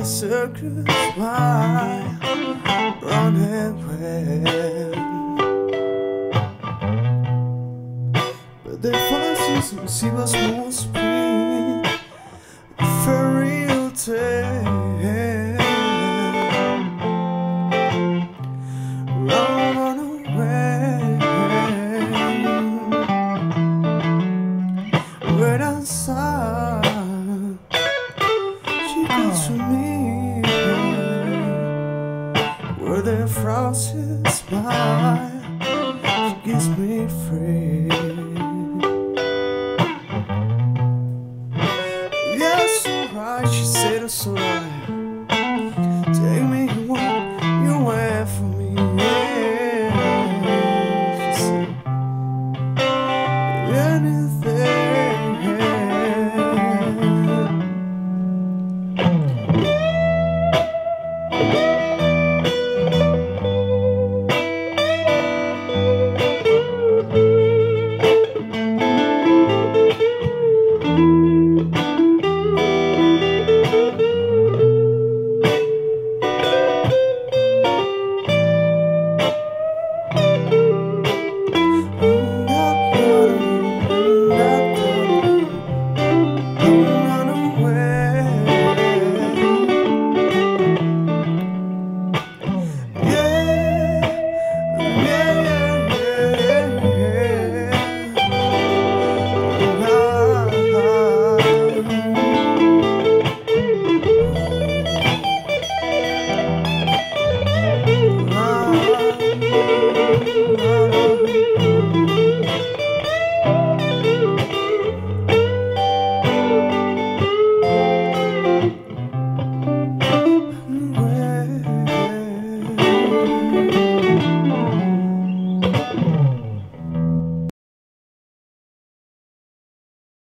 circus while running away. But the fastest she was more spring, a fairy tale. Run away, right outside. She goes to me, where the frosted smile, she gives me free. Yes, alright, she said it's alright.